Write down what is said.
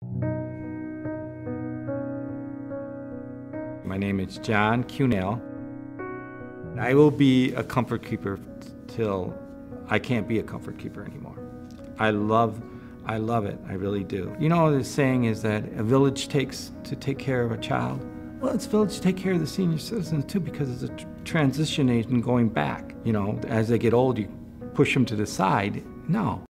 My name is John KUEHNEL. I will be a comfort keeper till I can't be a comfort keeper anymore. I love it, I really do. You know, the saying is that a village takes to take care of a child. Well, it's a village to take care of the senior citizens too, because it's a transition age and going back. You know, as they get old, you push them to the side. No.